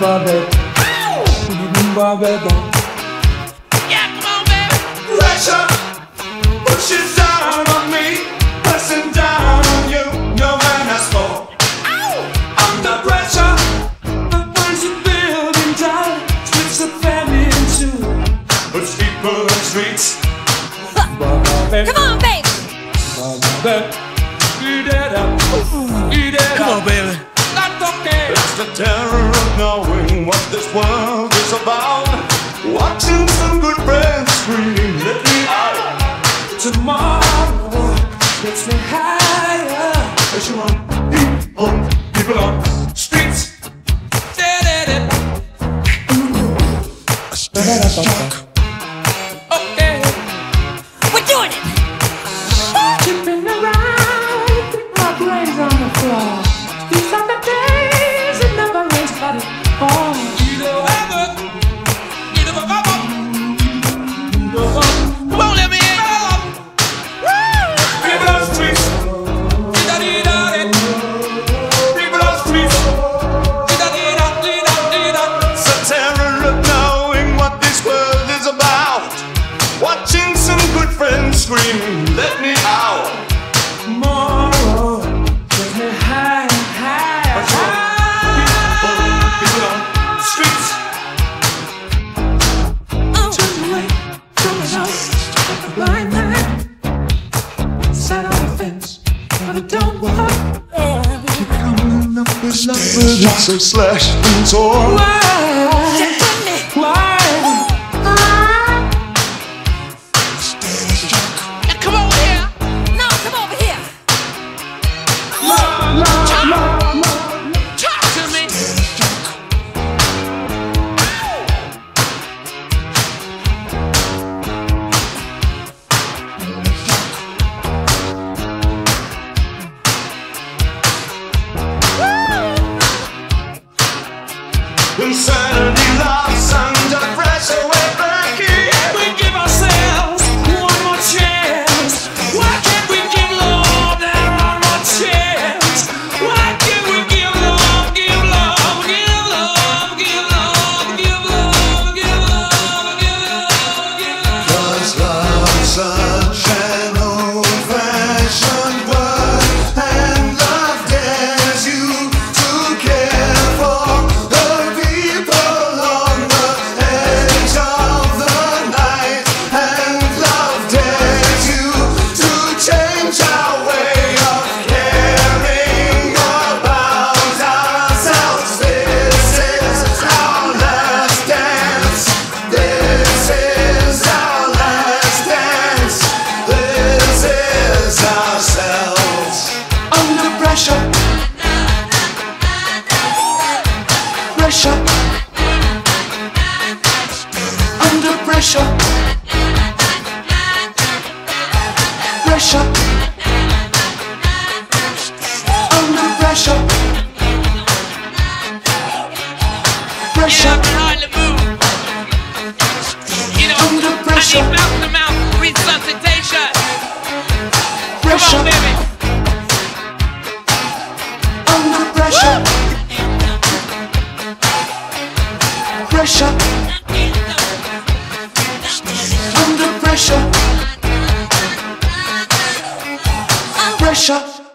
Yeah, come on, baby. Pressure pushes down on me, pressing down on you. No man has more. Under pressure, the ones who build and die, splits the family in two. Puts people in streets. Come on, baby. Come on, baby. It's the terror of knowing what this world is about. Watching some good friends scream, let me out. Tomorrow gets me higher. As you want people on streets. Okay, We're doing it. Chipping around, my brains on the floor. These are the days it never rains, but it falls. Come on, let me in. people on streets. People on streets. It's the terror of knowing what this world is about. Watching some good friends scream, let me out. Tomorrow, get me high and high. People on the streets. Turn away, coming out, blind man. Sat on the fence, but it don't work. Coming up with nothing, it's so slashed and torn. Why? Come over here. No, come over here. Talk to me. Insanity loves under pressure, we're back here. We give ourselves one more chance. Why can't we give love that one more chance? Why can't we give love, give love, give love, give love, give love, give love, give love, give love? 'Cause love's such an old-fashioned word, and love dares you to care for the people on the edge of the night, and love dares you to change our way of caring about ourselves. This is our last dance. This is our last dance. This is ourselves. Under pressure. Pressure. Under pressure. Pressure. Under pressure. Yeah, I Pressure. can hardly move. You know, Under I pressure. need mouth-to-mouth resuscitation. Come Pressure. on, baby. Under pressure. Pressure. Under pressure. Pressure.